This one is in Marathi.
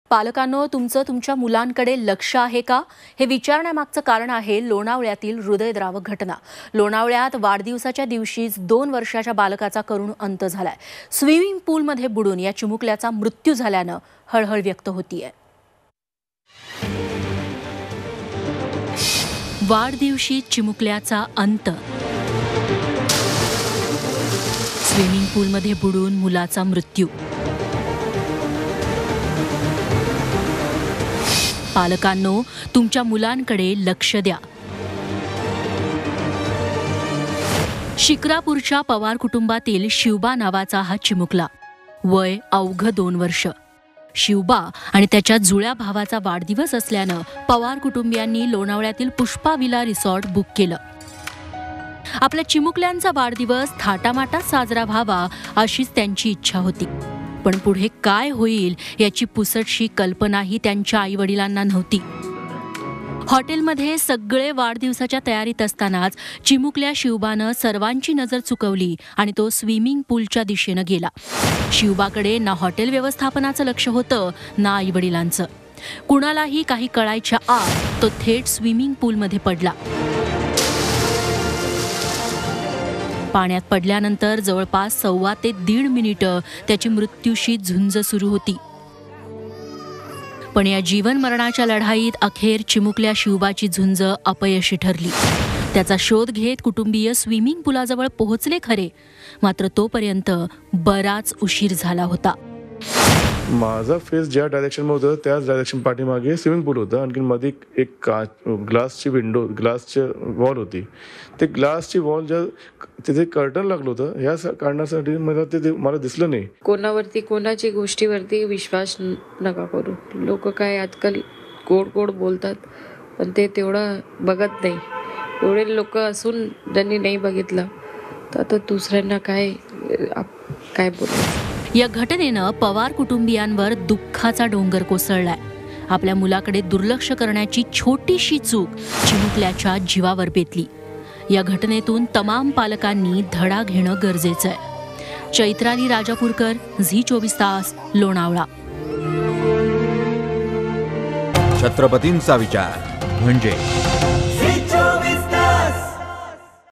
पालकांनो, तुमचं तुमच्या मुलांकडे लक्ष आहे का हे विचारण्यामागचं कारण आहे लोणावळ्यातील हृदयद्रावक घटना. लोणावळ्यात वाढदिवसाच्या दिवशीच 2 वर्षाच्या बालकाचा करुण अंत झालाय. स्विमिंग पूलमध्ये बुडून या चिमुकल्याचा मृत्यू झाल्यानं हळहळ व्यक्त होतीये. वाढदिवशी चिमुकल्याचा अंत. स्विमिंग पूलमध्ये बुडून मुलाचा मृत्यू. पालकांनो, तुमच्या मुलांकडे लक्ष द्या. शिक्रापूरच्या पवार कुटुंबातील शिवबा नावाचा हा चिमुकला. वय अवघं 2 वर्ष. शिवबा आणि त्याच्या जुळ्या भावाचा वाढदिवस असल्यानं पवार कुटुंबियांनी लोणावळ्यातील पुष्पा विला रिसॉर्ट बुक केलं. आपल्या चिमुकल्यांचा वाढदिवस थाटामाटात साजरा व्हावा अशीच त्यांची इच्छा होती. पण पुढे काय होईल याची पुसटशी कल्पनाही त्यांच्या आईवडिलांना नव्हती. हॉटेलमध्ये सगळे वाढदिवसाच्या तयारीत असतानाच चिमुकल्या शिवबानं सर्वांची नजर चुकवली आणि तो स्विमिंग पूलच्या दिशेनं गेला. शिवबाकडे ना हॉटेल व्यवस्थापनाचं लक्ष होतं ना आईवडिलांचं. कुणालाही काही कळायच्या आत तो थेट स्विमिंग पूलमध्ये पडला. पाण्यात पडल्यानंतर जवळपास 1.25 ते 1.5 मिनिटं त्याची मृत्यूशी झुंज सुरू होती. पण या जीवन मरणाच्या लढाईत अखेर चिमुकल्या शिवबाची झुंज अपयशी ठरली. त्याचा शोध घेत कुटुंबीय स्विमिंग पूलाजवळ पोहोचले खरे, मात्र तोपर्यंत बराच उशीर झाला होता. माझा फेस ज्या डायरेक्शन मध्ये होतं त्याच डायरेक्शन पाठीमागे स्विमिंग पूल होतं. आणखी मध्ये एक ग्लासची विंडो, ग्लासची वॉल होती. ते ग्लासची वॉल ज्या तिथे कर्टन लागलं होतं या कारणासाठी मला दिसलं नाही. कोणावरती कोणाची गोष्टीवरती विश्वास नका करू. लोक काय आजकाल गोड गोड बोलतात पण ते तेवढं बघत नाही. एवढे लोक असून ज्यांनी नाही बघितलं तर आता दुसऱ्यांना काय बोलायचं. या घटनेनं पवार कुटुंबियांवर दुःखाचा डोंगर कोसळलाय. आपल्या मुलाकडे दुर्लक्ष करण्याची छोटीशी चूक चिमुकल्याच्या जीवावर बेतली. या घटनेतून तमाम पालकांनी धडा घेणं गरजेचं आहे. चैत्राली राजापूरकर, झी24 तास, लोणावळा. छत्रपतींचा विचार म्हणजे